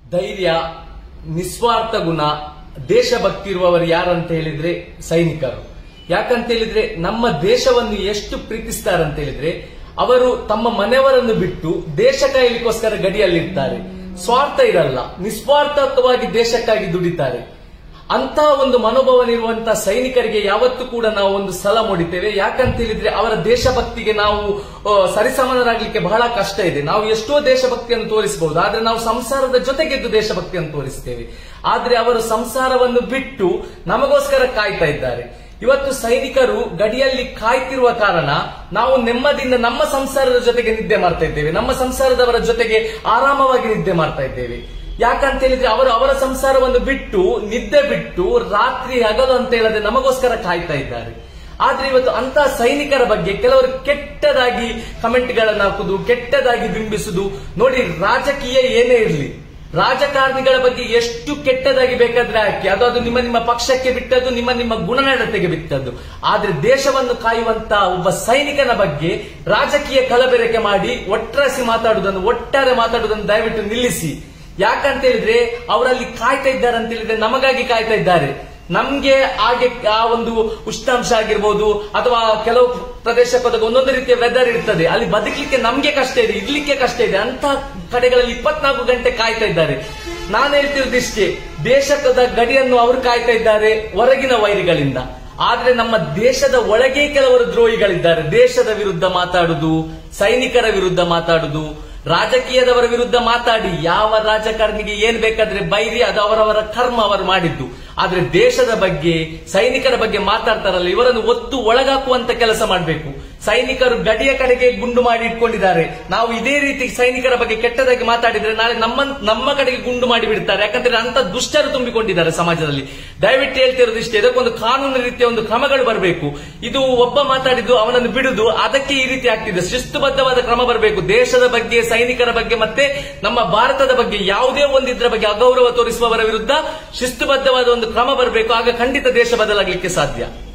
ಧೈರ್ಯ, ನಿಸ್ವಾರ್ಥ ಗುಣ, ದೇಶಭಕ್ತಿ ಇರುವವರು ಯಾರಂತ ಹೇಳಿದ್ರೆ ಸೈನಿಕರು. ಯಾಕಂತ ಹೇಳಿದ್ರೆ ನಮ್ಮ ದೇಶವನ್ನು ಎಷ್ಟು ಪ್ರೀತಿಸ್ತಾರಂತ ಹೇಳಿದ್ರೆ ಅವರು ತಮ್ಮ ಮನೆಯವರನ್ನು ಬಿಟ್ಟು ದೇಶ ಕಾಯಲಿಕ್ಕೋಸ್ಕರ ಗಡಿಯಲ್ಲಿರ್ತಾರೆ. ಸ್ವಾರ್ಥ ಇರಲ್ಲ, ನಿಸ್ವಾರ್ಥವಾಗಿ ದೇಶಕ್ಕಾಗಿ ದುಡಿತಾರೆ. ಅಂತ ಒಂದು ಮನೋಭಾವನಿರುವಂತಹ ಸೈನಿಕರಿಗೆ ಯಾವತ್ತೂ ಕೂಡ ನಾವು ಒಂದು ಸಲ ಮೂಡಿದ್ದೇವೆ. ಯಾಕಂತ ಹೇಳಿದ್ರೆ ಅವರ ದೇಶಭಕ್ತಿಗೆ ನಾವು ಸರಿಸಮಾನರಾಗಲಿಕ್ಕೆ ಬಹಳ ಕಷ್ಟ ಇದೆ. ನಾವು ಎಷ್ಟೋ ದೇಶಭಕ್ತಿಯನ್ನು ತೋರಿಸಬಹುದು, ಆದ್ರೆ ನಾವು ಸಂಸಾರದ ಜೊತೆಗೆದ್ದು ದೇಶಭಕ್ತಿಯನ್ನು ತೋರಿಸ್ತೇವೆ. ಆದ್ರೆ ಅವರು ಸಂಸಾರವನ್ನು ಬಿಟ್ಟು ನಮಗೋಸ್ಕರ ಕಾಯ್ತಾ ಇದ್ದಾರೆ. ಇವತ್ತು ಸೈನಿಕರು ಗಡಿಯಲ್ಲಿ ಕಾಯ್ತಿರುವ ಕಾರಣ ನಾವು ನೆಮ್ಮದಿಯಿಂದ ನಮ್ಮ ಸಂಸಾರದ ಜೊತೆಗೆ ನಿದ್ದೆ ಮಾಡ್ತಾ ಇದ್ದೇವೆ, ನಮ್ಮ ಸಂಸಾರದವರ ಜೊತೆಗೆ ಆರಾಮವಾಗಿ ನಿದ್ದೆ ಮಾಡ್ತಾ ಇದ್ದೇವೆ. ಯಾಕಂತ ಹೇಳಿದ್ರೆ ಅವರು ಅವರ ಸಂಸಾರವನ್ನು ಬಿಟ್ಟು ನಿದ್ದೆ ಬಿಟ್ಟು ರಾತ್ರಿ ಹಗಲು ಅಂತ ಹೇಳದೆ ನಮಗೋಸ್ಕರ ಕಾಯ್ತಾ ಇದ್ದಾರೆ. ಆದ್ರೆ ಇವತ್ತು ಅಂತ ಸೈನಿಕರ ಬಗ್ಗೆ ಕೆಲವರು ಕೆಟ್ಟದಾಗಿ ಕಮೆಂಟ್ಗಳನ್ನು ಹಾಕುದು, ಕೆಟ್ಟದಾಗಿ ಬಿಂಬಿಸುದು. ನೋಡಿ, ರಾಜಕೀಯ ಏನೇ ಇರಲಿ, ರಾಜಕಾರಣಿಗಳ ಬಗ್ಗೆ ಎಷ್ಟು ಕೆಟ್ಟದಾಗಿ ಬೇಕಾದ್ರೆ ಹಾಕಿ, ಅದು ನಿಮ್ಮ ಪಕ್ಷಕ್ಕೆ ಬಿಟ್ಟದ್ದು, ನಿಮ್ಮ ಗುಣನಡತೆಗೆ ಬಿಟ್ಟದ್ದು. ಆದ್ರೆ ದೇಶವನ್ನು ಕಾಯುವಂತ ಒಬ್ಬ ಸೈನಿಕನ ಬಗ್ಗೆ ರಾಜಕೀಯ ಕಲಬೆರಕೆ ಮಾಡಿ ಒಟ್ಟಾರೆ ಮಾತಾಡುವುದನ್ನು ದಯವಿಟ್ಟು ನಿಲ್ಲಿಸಿ. ಯಾಕಂತ ಹೇಳಿದ್ರೆ ಅವರಲ್ಲಿ ಕಾಯ್ತಾ ಇದ್ದಾರೆ ಅಂತ ಹೇಳಿದ್ರೆ ನಮಗಾಗಿ ಕಾಯ್ತಾ ಇದ್ದಾರೆ. ನಮ್ಗೆ ಹಾಗೆ ಆ ಒಂದು ಉಷ್ಣಾಂಶ ಆಗಿರ್ಬೋದು ಅಥವಾ ಕೆಲವು ಪ್ರದೇಶಕ್ಕೆ ಹೋದಾಗ ಒಂದೊಂದು ರೀತಿಯ ವೆದರ್ ಇರ್ತದೆ, ಅಲ್ಲಿ ಬದುಕಲಿಕ್ಕೆ ನಮ್ಗೆ ಕಷ್ಟ ಇದೆ, ಇರ್ಲಿಕ್ಕೆ ಕಷ್ಟ ಇದೆ. ಅಂತ ಕಡೆಗಳಲ್ಲಿ 24 ಗಂಟೆ ಕಾಯ್ತಾ ಇದ್ದಾರೆ. ನಾನು ಹೇಳ್ತಿರೋದಿಷ್ಟೇ, ದೇಶದ ಗಡಿಯನ್ನು ಅವರು ಕಾಯ್ತಾ ಇದ್ದಾರೆ ಹೊರಗಿನ ವೈರಿಗಳಿಂದ. ಆದ್ರೆ ನಮ್ಮ ದೇಶದ ಒಳಗೆ ಕೆಲವರು ದ್ರೋಹಿಗಳಿದ್ದಾರೆ. ದೇಶದ ವಿರುದ್ಧ ಮಾತಾಡುದು, ಸೈನಿಕರ ವಿರುದ್ಧ ಮಾತಾಡುದು, ರಾಜಕೀಯದವರ ವಿರುದ್ಧ ಮಾತಾಡಿ ಯಾವ ರಾಜಕಾರಣಿಗೆ ಏನ್ ಬೇಕಾದ್ರೆ ಬೈರಿ, ಅದು ಅವರವರ ಕರ್ಮ ಅವರು ಮಾಡಿದ್ದು. ಆದ್ರೆ ದೇಶದ ಬಗ್ಗೆ, ಸೈನಿಕರ ಬಗ್ಗೆ ಮಾತಾಡ್ತಾರಲ್ಲ, ಇವರನ್ನು ಒತ್ತು ಒಳಗಾಕುವಂತ ಕೆಲಸ ಮಾಡಬೇಕು. ಸೈನಿಕರು ಗಡಿಯ ಕಡೆಗೆ ಗುಂಡು ಮಾಡಿ ಇಟ್ಕೊಂಡಿದ್ದಾರೆ. ನಾವು ಇದೇ ರೀತಿ ಸೈನಿಕರ ಬಗ್ಗೆ ಕೆಟ್ಟದಾಗಿ ಮಾತಾಡಿದ್ರೆ ನಾಳೆ ನಮ್ಮ ಕಡೆಗೆ ಗುಂಡು ಮಾಡಿ ಬಿಡ್ತಾರೆ. ಯಾಕಂದ್ರೆ ಅಂತ ದುಷ್ಟರು ತುಂಬಿಕೊಂಡಿದ್ದಾರೆ ಸಮಾಜದಲ್ಲಿ. ದಯವಿಟ್ಟು ಹೇಳ್ತಿರೋದು ಇಷ್ಟೇ, ಇದಕ್ಕೊಂದು ಕಾನೂನು ರೀತಿಯ ಒಂದು ಕ್ರಮಗಳು ಬರಬೇಕು. ಇದು ಒಬ್ಬ ಮಾತಾಡಿದ್ದು ಅವನನ್ನು ಬಿಡುದು, ಅದಕ್ಕೆ ಈ ರೀತಿ ಆಗ್ತಿದೆ. ಶಿಸ್ತುಬದ್ಧವಾದ ಕ್ರಮ ಬರಬೇಕು. ದೇಶದ ಬಗ್ಗೆ, ಸೈನಿಕರ ಬಗ್ಗೆ ಮತ್ತೆ ನಮ್ಮ ಭಾರತದ ಬಗ್ಗೆ ಯಾವುದೇ ಒಂದಿದ್ರ ಬಗ್ಗೆ ಅಗೌರವ ತೋರಿಸುವವರ ವಿರುದ್ಧ ಶಿಸ್ತುಬದ್ಧವಾದ ಒಂದು ಕ್ರಮ ಬರಬೇಕು. ಆಗ ಖಂಡಿತ ದೇಶ ಬದಲಾಗಲಿಕ್ಕೆ ಸಾಧ್ಯ.